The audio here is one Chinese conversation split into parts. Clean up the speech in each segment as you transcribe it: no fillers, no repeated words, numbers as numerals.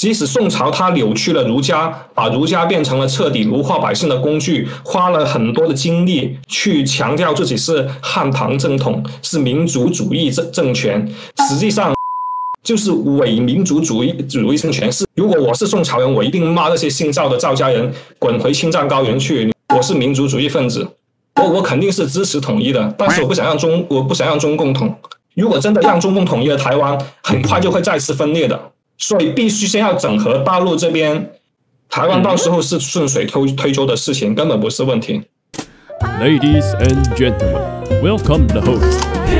即使宋朝他扭曲了儒家，把儒家变成了彻底奴化百姓的工具，花了很多的精力去强调自己是汉唐正统，是民族主义政权，实际上就是伪民族主义政权。如果我是宋朝人，我一定骂那些姓赵的赵家人滚回青藏高原去，我是民族主义分子，我肯定是支持统一的，但是我不想让中共统。如果真的让中共统一了台湾，很快就会再次分裂的。所以必须先要整合大陆这边，台湾到时候是顺水推舟的事情，根本不是问题。 Ladies and gentlemen, welcome the host.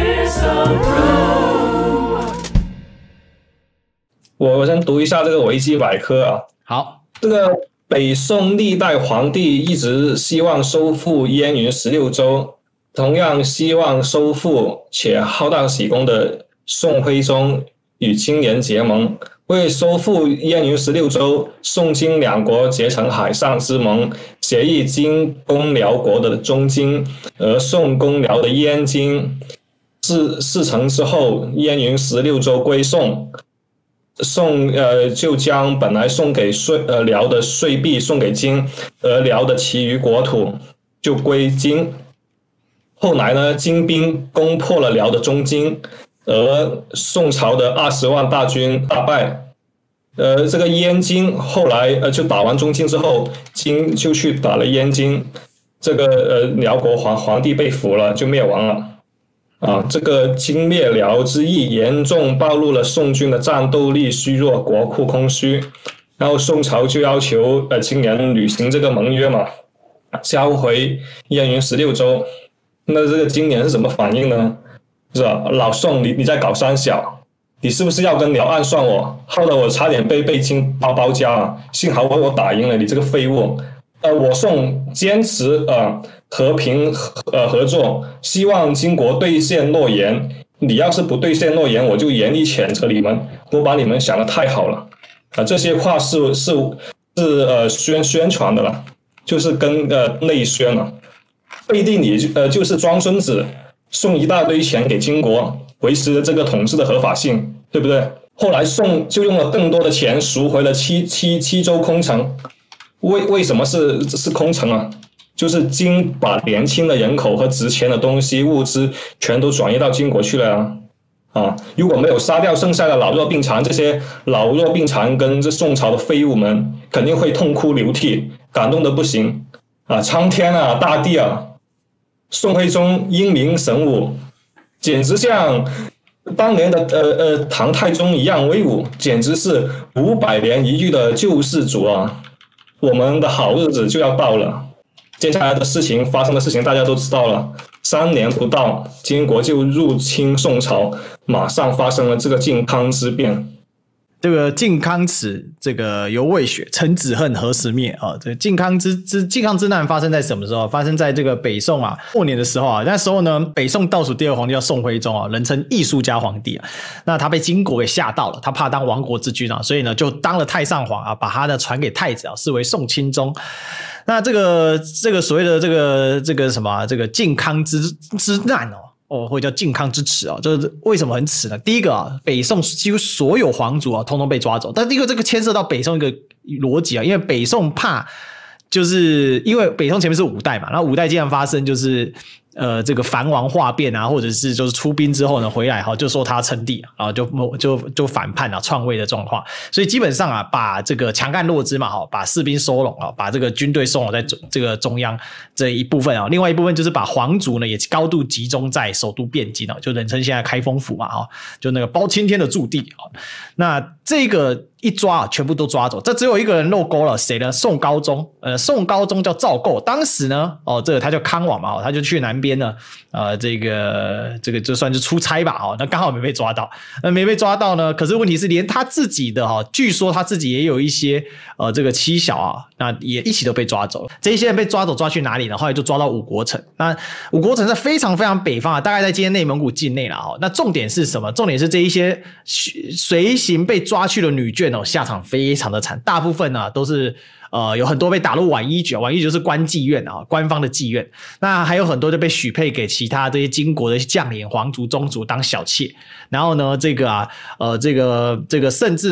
我先读一下这个维基百科啊。 好， 这个北宋历代皇帝一直希望收复燕云16州，同样希望收复且好大喜功的宋徽宗与金莲结盟。为收复燕云16州，宋金两国结成海上之盟，协议金攻辽国的中金，而宋攻辽的燕金。事成之后，燕云16州归宋。宋就将本来送给辽的税币送给金，而辽的其余国土就归金。后来呢，金兵攻破了辽的中金，而宋朝的20万大军大败。这个燕金后来就打完中金之后，金就去打了燕金，这个辽国皇帝被俘了，就灭亡了。这个金灭辽之意严重暴露了宋军的战斗力虚弱，国库空虚。然后宋朝就要求金莲履行这个盟约嘛，交回燕云16州。那这个金莲是怎么反应呢？是吧？老宋你在搞三小，你是不是要跟辽暗算我？害得我差点被金包夹啊！幸好我打赢了你这个废物。我宋坚持和平合作，希望金国兑现诺言。你要是不兑现诺言，我就严厉谴责你们。我把你们想得太好了这些话是宣传的了，就是跟内宣了。背地里就是装孙子，送一大堆钱给金国，维持这个统治的合法性，对不对？后来宋就用了更多的钱赎回了七州空城。为什么是空城啊？就是金把年轻的人口和值钱的东西物资全都转移到金国去了如果没有杀掉剩下的老弱病残，这些老弱病残跟这宋朝的废物们肯定会痛哭流涕，感动的不行苍天啊，大地啊，宋徽宗英明神武，简直像当年的唐太宗一样威武，简直是500年一遇的救世主啊！我们的好日子就要到了。接下来的发生的事情大家都知道了，3年不到，金国就入侵宋朝，马上发生了这个靖康之变。 这个靖康耻，这个犹未雪，臣子恨何时灭这个靖康之难发生在什么时候？发生在这个北宋末年的时候那时候呢，北宋倒数第二皇帝叫宋徽宗人称艺术家皇帝那他被金国给吓到了，他怕当亡国之君所以呢就当了太上皇把他呢传给太子视为宋钦宗。那这个所谓的这个什么这个靖康之难或者叫靖康之耻就是为什么很耻呢？第一个北宋几乎所有皇族通通被抓走，但第一个这个牵涉到北宋一个逻辑因为北宋怕，就是因为北宋前面是5代嘛，然后5代经常发生就是这个藩王化变或者是就是出兵之后呢回来就说他称帝然后就反叛篡位的状况，所以基本上把这个强干弱枝嘛把士兵收拢把这个军队收拢在这个中央这一部分另外一部分就是把皇族呢也高度集中在首都汴京就人称现在开封府嘛就那个包青天的驻地那这个一抓全部都抓走，这只有一个人漏钩了，谁呢？宋高宗宋高宗叫赵构，当时呢这个他叫康王嘛他就去南边呢这个就算是出差吧那刚好没被抓到，没被抓到呢，可是问题是连他自己的据说他自己也有一些这个妻小那也一起都被抓走了。这些人被抓走抓去哪里呢？后来就抓到五国城。那五国城在非常非常北方大概在今天内蒙古境内啦那重点是什么？重点是这一些随行被抓去的女眷下场非常的惨，大部分都是有很多被打入宛衣局，宛衣局就是官妓院官方的妓院。那还有很多就被许配给其他这些金国的将领、皇族、宗族当小妾。然后呢，这个甚至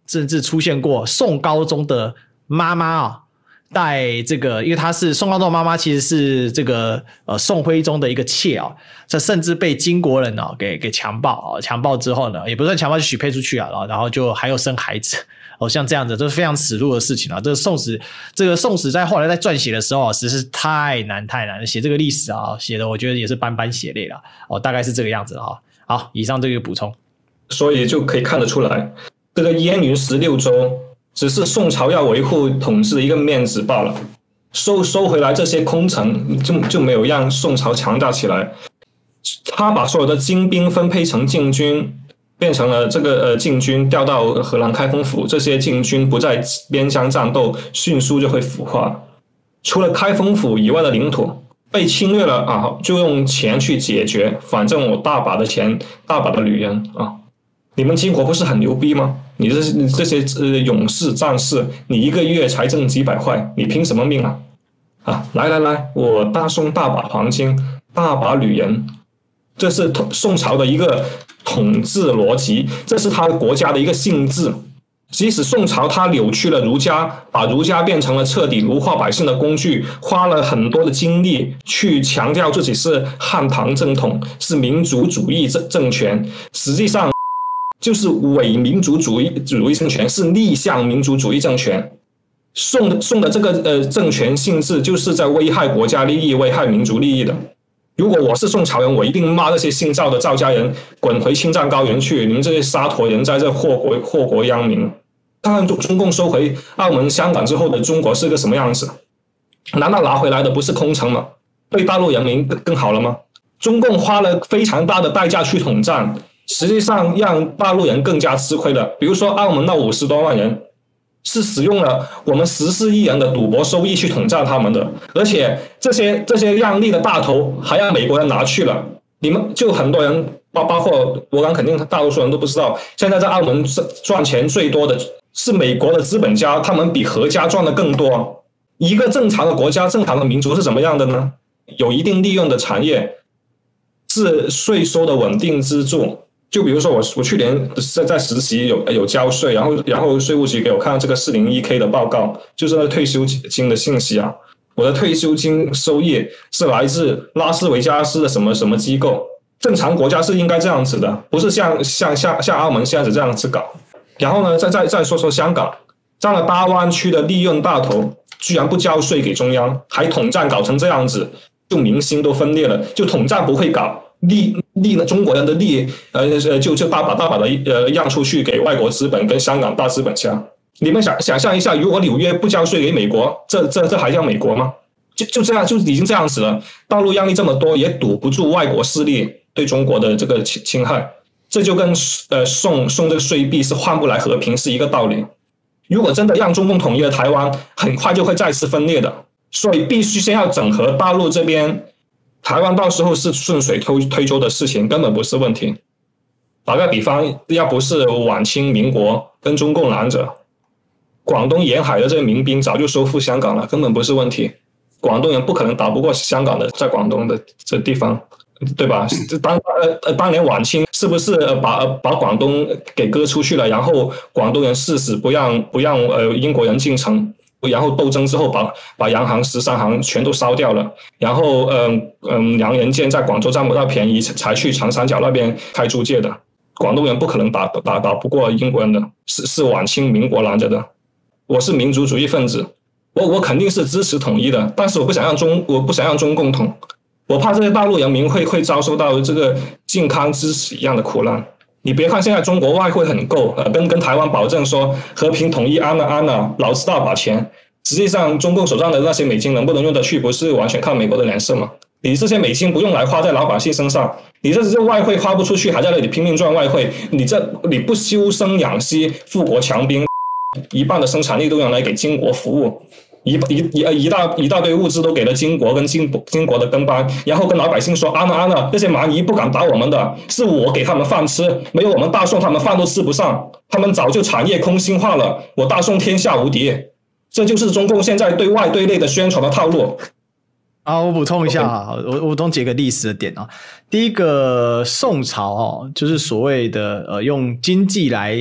甚至出现过宋高宗的妈妈啊，带这个，因为她是宋高宗的妈妈，其实是这个宋徽宗的一个妾啊，这甚至被金国人啊给强暴啊，强暴之后呢，也不算强暴，就许配出去啊，然后就还有生孩子。像这样子，这是非常耻辱的事情啊！这个宋史在后来在撰写的时候啊，实在是太难了，写这个历史啊，写的我觉得也是斑斑血泪了大概是这个样子哈。好，以上这个补充， 所以就可以看得出来，这个燕云16州只是宋朝要维护统治的一个面子罢了，收回来这些空城就没有让宋朝强大起来。他把所有的精兵分配成禁军。变成了这个禁军调到河南开封府，这些禁军不在边疆战斗，迅速就会腐化。除了开封府以外的领土被侵略了啊，就用钱去解决，反正我大把的钱，大把的女人啊！你们金国不是很牛逼吗？你这些勇士战士，你一个月才挣几百块，你拼什么命啊？来，我大宋大把黄金，大把女人，这是宋朝的一个统治逻辑，这是他国家的一个性质。即使宋朝他扭曲了儒家，把儒家变成了彻底奴化百姓的工具，花了很多的精力去强调自己是汉唐正统，是民族主义政权，实际上就是伪民族主义政权，是逆向民族主义政权。宋的这个政权性质就是在危害国家利益、危害民族利益的。如果我是宋朝人，我一定骂这些姓赵的赵家人滚回青藏高原去！你们这些沙陀人在这祸国殃民！看看中共收回澳门、香港之后的中国是个什么样子？难道拿回来的不是空城吗？对大陆人民更好了吗？中共花了非常大的代价去统战，实际上让大陆人更加吃亏了。比如说澳门那50多万人，是使用了我们14亿人的赌博收益去统战他们的，而且这些亮丽的大头还让美国人拿去了。你们就很多人，包括我刚肯定大多数人都不知道，现在在澳门赚钱最多的是美国的资本家，他们比合家赚的更多。一个正常的国家、正常的民族是怎么样的呢？有一定利润的产业，是税收的稳定支柱。就比如说我去年在实习有交税，然后税务局给我看这个 401K 的报告，就是退休金的信息啊。我的退休金收益是来自拉斯维加斯的什么什么机构。正常国家是应该这样子的，不是像澳门现在这样子搞。然后呢，再说说香港，占了大湾区的利润大头，居然不交税给中央，还统战搞成这样子，就民心都分裂了。就统战不会搞。中国人的利就大把的让出去给外国资本跟香港大资本家。你们想象一下，如果纽约不交税给美国，这还叫美国吗？就这样，就已经这样子了。大陆让利这么多，也堵不住外国势力对中国的这个侵害。这就跟送这个税币是换不来和平是一个道理。如果真的让中共统一了台湾，很快就会再次分裂的。所以必须先要整合大陆这边。台湾到时候是顺水推舟的事情，根本不是问题。打个比方，要不是晚清民国跟中共拦着，广东沿海的这些民兵早就收复香港了，根本不是问题。广东人不可能打不过香港的，在广东的这地方，对吧？当年晚清是不是把广东给割出去了，然后广东人誓死不让英国人进城？然后斗争之后把洋行13行全都烧掉了，然后洋人舰在广州占不到便宜才去长三角那边开租界的。广东人不可能打不过英国人的，是晚清民国拦着的。我是民族主义分子，我肯定是支持统一的，但是我不想让中共统，我怕这些大陆人民会遭受到这个靖康之耻一样的苦难。你别看现在中国外汇很够，跟台湾保证说和平统一安了，老子大把钱。实际上中共手上的那些美金能不能用得去，不是完全看美国的脸色吗？你这些美金不用来花在老百姓身上，你这外汇花不出去，还在那里拼命赚外汇，你不休生养息，富国强兵，一半的生产力都用来给金国服务。一大堆物资都给了金国跟金国的跟班，然后跟老百姓说安了，这些蛮夷不敢打我们的，是我给他们饭吃，没有我们大宋他们饭都吃不上，他们早就产业空心化了，我大宋天下无敌。这就是中共现在对外对内的宣传的套路。 我补充一下我补充几个历史的点啊。第一个，宋朝就是所谓的用经济来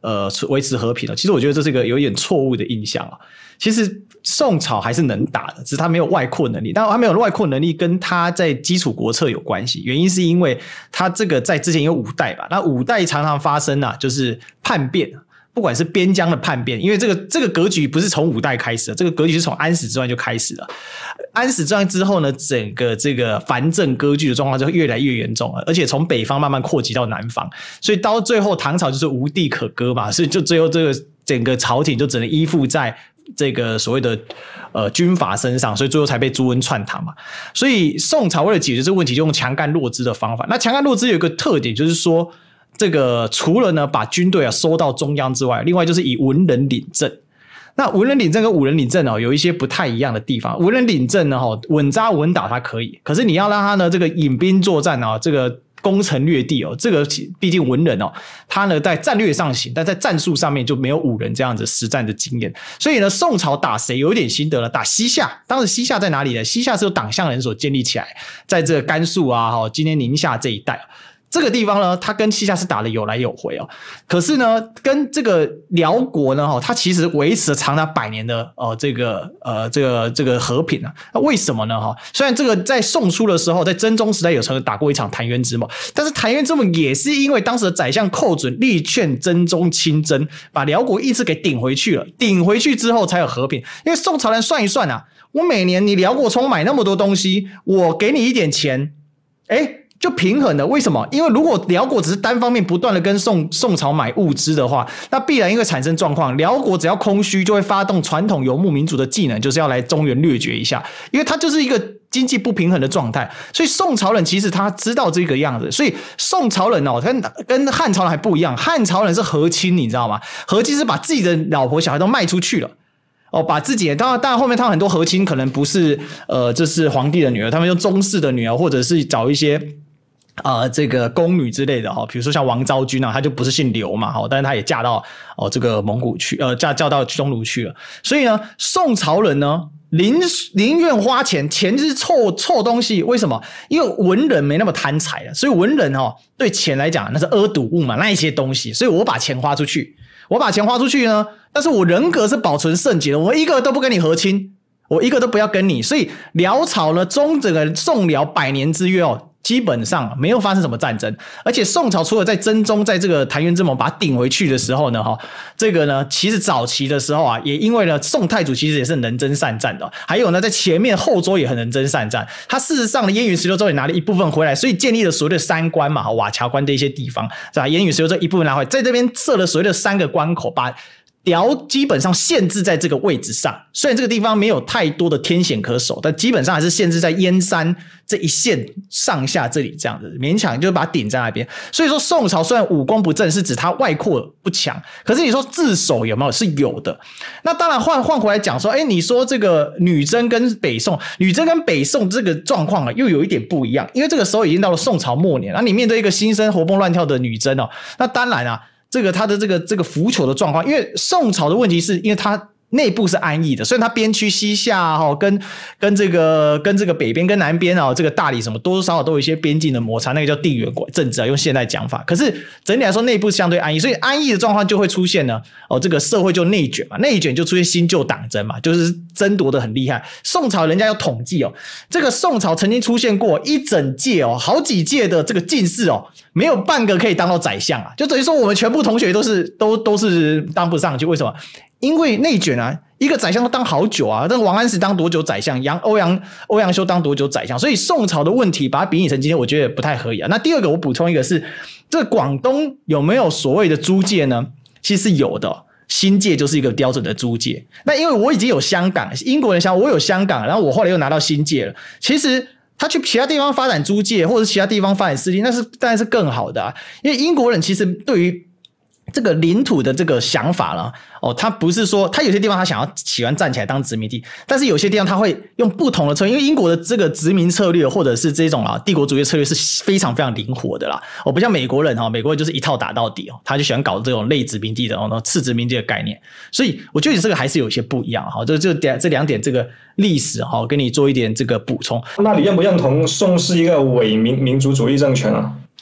维持和平了。其实我觉得这是一个有点错误的印象啊。其实宋朝还是能打的，只是他没有外扩能力。但他没有外扩能力跟他在基础国策有关系，原因是因为他这个在之前有5代吧，那5代常常发生啊，就是叛变。不管是边疆的叛变，因为这个格局不是从5代开始的，这个格局是从安史之乱就开始了。安史之乱之后呢，整个这个藩镇割据的状况就越来越严重了，而且从北方慢慢扩及到南方，所以到最后唐朝就是无地可割嘛，所以就最后这个整个朝廷就只能依附在这个所谓的军阀身上，所以最后才被朱温篡唐嘛。所以宋朝为了解决这个问题，就用强干弱枝的方法。那强干弱枝有一个特点，就是说这个除了呢把军队收到中央之外，另外就是以文人领政。那文人领政跟武人领政有一些不太一样的地方。文人领政呢稳扎稳打它可以，可是你要让他呢这个引兵作战这个攻城略地这个毕竟文人他呢在战略上行，但在战术上面就没有武人这样子实战的经验。所以呢宋朝打谁有一点心得了，打西夏。当时西夏在哪里呢？西夏是由党项人所建立起来，在这个甘肃今天宁夏这一带。这个地方呢，它跟西夏是打得有来有回可是呢，跟这个辽国呢，它其实维持了长达100年的这个和平啊。那为什么呢？虽然这个在宋初的时候，在真宗时代有曾打过一场澶渊之盟，但是澶渊之盟也是因为当时的宰相寇准力劝真宗亲征，把辽国意志给顶回去了。顶回去之后才有和平。因为宋朝人算一算啊，我每年你辽国充买那么多东西，我给你一点钱，就平衡了。为什么？因为如果辽国只是单方面不断的跟宋朝买物资的话，那必然因为产生状况，辽国只要空虚就会发动传统游牧民族的技能，就是要来中原掠夺一下，因为它就是一个经济不平衡的状态。所以宋朝人其实他知道这个样子，所以宋朝人跟汉朝人还不一样，汉朝人是和亲，你知道吗？和亲是把自己的老婆小孩都卖出去了。把自己当然后面他们很多和亲可能不是这是皇帝的女儿，他们用宗室的女儿，或者是找一些这个宫女之类的比如说像王昭君她就不是姓刘嘛但是她也嫁到这个蒙古去嫁到匈奴去了。所以呢宋朝人呢宁愿花钱就是臭东西。为什么？因为文人没那么贪财了，所以文人对钱来讲那是阿堵物嘛，那一些东西，所以我把钱花出去呢，但是我人格是保存圣洁的，我一个都不跟你和亲，我一个都不要跟你。所以辽朝呢整个宋辽100年之约基本上没有发生什么战争。而且宋朝除了在真宗在这个澶渊之盟把它顶回去的时候呢这个呢其实早期的时候也因为呢宋太祖其实也是能征善战的，还有呢在前面后周也很能征善战。他事实上呢燕云16州也拿了一部分回来，所以建立了所谓的3关嘛，瓦桥关的一些地方，把燕云16州一部分拿回来，在这边设了所谓的3个关口，把辽基本上限制在这个位置上。虽然这个地方没有太多的天险可守，但基本上还是限制在燕山这一线上下这里这样子，勉强就把它顶在那边。所以说宋朝虽然武功不正，是指它外扩不强，可是你说自守有没有？是有的。那当然换回来讲说你说这个女真跟北宋这个状况又有一点不一样，因为这个时候已经到了宋朝末年，那你面对一个新生活蹦乱跳的女真那当然他的这个腐朽的状况，因为宋朝的问题是因为他内部是安逸的，虽然他边区西夏跟这个北边跟南边这个大理什么多多少少都有一些边境的摩擦，那个叫地缘政治用现代讲法。可是整体来说内部相对安逸，所以安逸的状况就会出现呢这个社会就内卷嘛，内卷就出现新旧党争嘛，就是争夺的很厉害。宋朝人家有统计这个宋朝曾经出现过一整届好几届的这个进士没有半个可以当到宰相就等于说我们全部同学都是当不上去。为什么？因为内卷一个宰相都当好久但王安石当多久宰相，欧阳修当多久宰相，所以宋朝的问题把它比拟成今天，我觉得不太合理那第二个我补充一个是，这个广东有没有所谓的租界呢？其实是有的新界就是一个标准的租界。那因为我已经有香港，英国人想我有香港，然后我后来又拿到新界了，其实他去其他地方发展租界或者其他地方发展势力，那是当然是更好的因为英国人其实对于这个领土的这个想法了他不是说他有些地方他喜欢站起来当殖民地，但是有些地方他会用不同的策略，因为英国的这个殖民策略或者是这种帝国主义策略是非常非常灵活的啦不像美国人美国人就是一套打到底他就喜欢搞这种类殖民地的次殖民地的概念。所以我觉得这个还是有些不一样这两点这个历史给你做一点这个补充。 那你认不认同宋是一个伪民族主义政权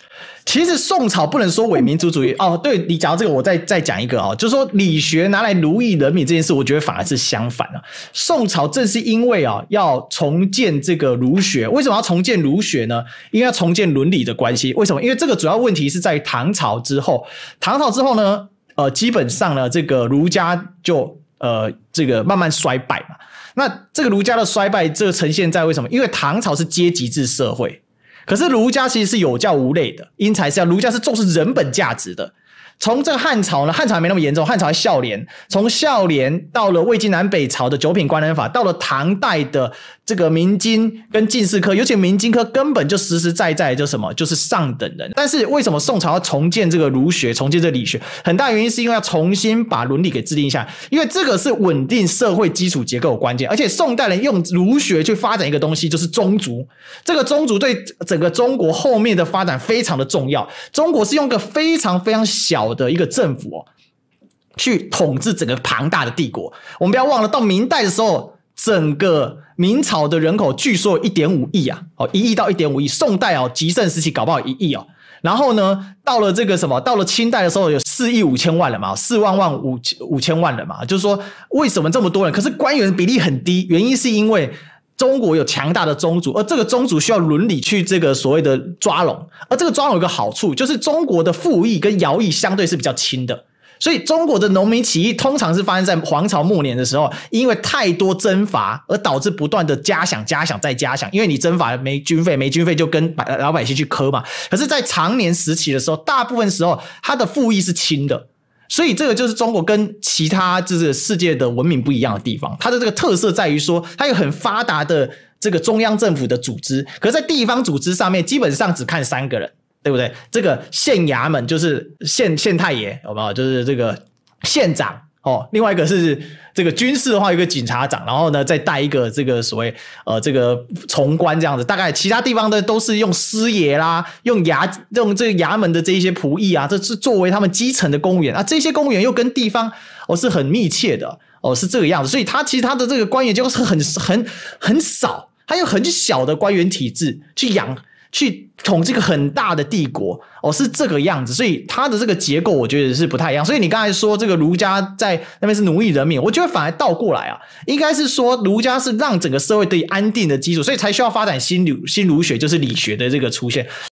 其实宋朝不能说伪民族主义哦。对，你讲到这个，我再讲一个哦，就是说理学拿来奴役人民这件事，我觉得反而是相反了。宋朝正是因为要重建这个儒学，为什么要重建儒学呢？因为要重建伦理的关系。为什么？因为这个主要问题是在于唐朝之后呢，基本上呢，这个儒家就这个慢慢衰败嘛。那这个儒家的衰败，这个呈现在为什么？因为唐朝是阶级制社会。可是儒家其实是有教无类的，因材施教，儒家是重视人本价值的。从这个汉朝呢，汉朝还没那么严重，汉朝还孝廉，从孝廉到了魏晋南北朝的九品官人法，到了唐代的这个明经跟进士科，尤其明经科根本就实实在在就什么，就是上等人。但是为什么宋朝要重建这个儒学，重建这个理学？很大原因是因为要重新把伦理给制定下来，因为这个是稳定社会基础结构的关键。而且宋代人用儒学去发展一个东西，就是宗族。这个宗族对整个中国后面的发展非常的重要。中国是用一个非常非常小的一个政府去统治整个庞大的帝国。我们不要忘了，到明代的时候，整个明朝的人口据说有 1.5 亿啊，1亿到 1.5 亿。宋代极盛时期搞不好1亿哦。然后呢，到了这个到了清代的时候有4亿5千万人嘛，4万5千万人嘛。就是说为什么这么多人？可是官员比例很低，原因是因为中国有强大的宗族，而这个宗族需要伦理去这个所谓的抓拢，而这个抓拢有个好处，就是中国的赋役跟徭役相对是比较轻的，所以中国的农民起义通常是发生在皇朝末年的时候，因为太多征伐而导致不断的加饷再加饷，因为你征伐没军费就跟老百姓去磕嘛。可是在长年时期的时候，大部分时候他的赋役是轻的。所以这个就是中国跟其他就是世界的文明不一样的地方，它的这个特色在于说它有很发达的这个中央政府的组织，可是在地方组织上面基本上只看3个人，对不对？这个县衙门就是县太爷，有没有？就是这个县长另外一个是这个军事的话，有一个警察长，然后呢再带一个这个所谓这个从官这样子。大概其他地方的都是用师爷啦，用这个衙门的这一些仆役啊，这是作为他们基层的公务员啊。这些公务员又跟地方是很密切的是这个样子。所以其实他的这个官员就是很少，他有很小的官员体制去统治一个很大的帝国是这个样子，所以它的这个结构我觉得是不太一样。所以你刚才说这个儒家在那边是奴役人民，我觉得反而倒过来啊，应该是说儒家是让整个社会得以安定的基础，所以才需要发展新儒学，就是理学的这个出现。